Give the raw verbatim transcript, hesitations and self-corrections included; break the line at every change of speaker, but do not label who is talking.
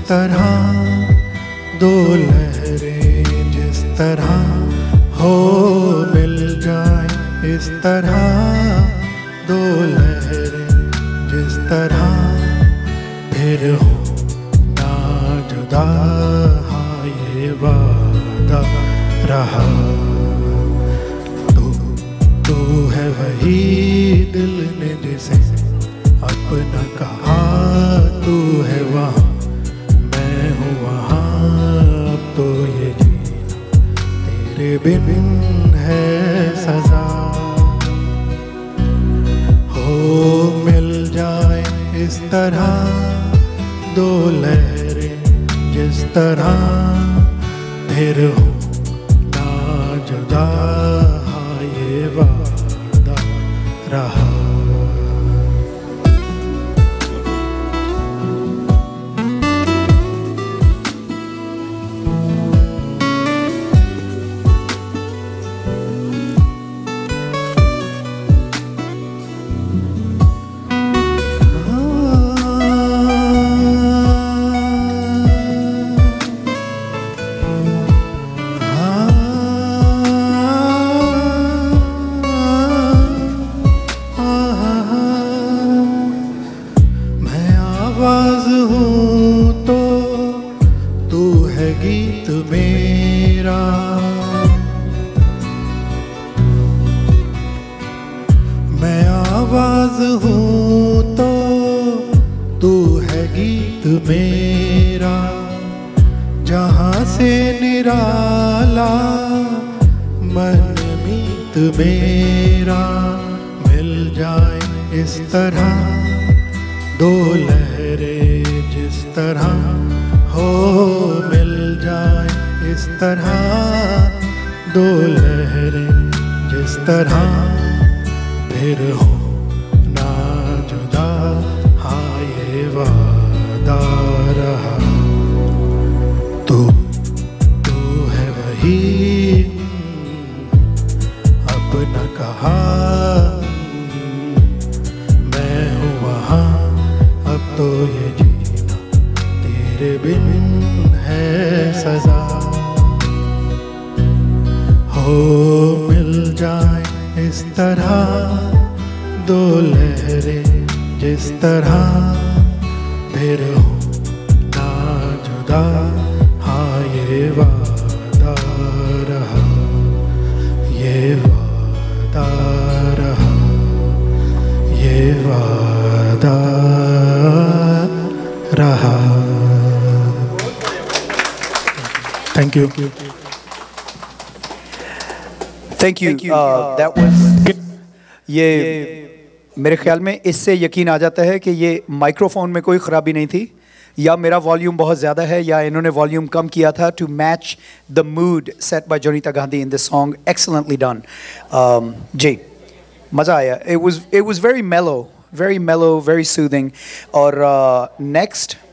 तरह दो लहरें जिस तरह हो मिल जाए, इस तरह दो लहरें जिस तरह फिर हो ना जुदा, हाँ ये वादा रहा। तू तू है वही दिल ने जिसे अपना कहा, तू है वहाँ मैं हूँ वहाँ, अब तो ये जीना तेरे बिन है सजा। हो मिल जाए इस तरह दो लहरें जिस तरह फिर हो ना जुदा, हाँ ये वादा रहा। आवाज़ हूँ तो तू है गीत मेरा, मैं आवाज़ हूँ तो तू है गीत मेरा। जहाँ से निराला मन मीत मेरा, मिल जाए इस तरह दो लहरें जिस तरह हो मिल जाए, इस तरह दो लहरें जिस तरह फिर हो ना जुदा, हाँ ये वादा रहा। तू तू है वही अपना कहा, मैं हूँ वहाँ अब तो ये जीना तेरे बिन है सजा। हो मिल जाए इस तरह दो लहरें जिस तरह फिर हो ना जुदा, हाँ ये वादा रहा, ये वादा रहा, ये वादा रहा। Thank you.
Thank you. Uh, that was. ये मेरे ख्याल में इससे यकीन आ जाता है कि ये माइक्रोफोन में कोई ख़राबी नहीं थी, या मेरा वॉल्यूम बहुत ज़्यादा है, या इन्होंने वॉल्यूम कम किया था to match the mood set by Jonita Gandhi in this song. Excellently done. Um, जी, मज़ा आया. It was it was very mellow, very mellow, very soothing. और uh, next.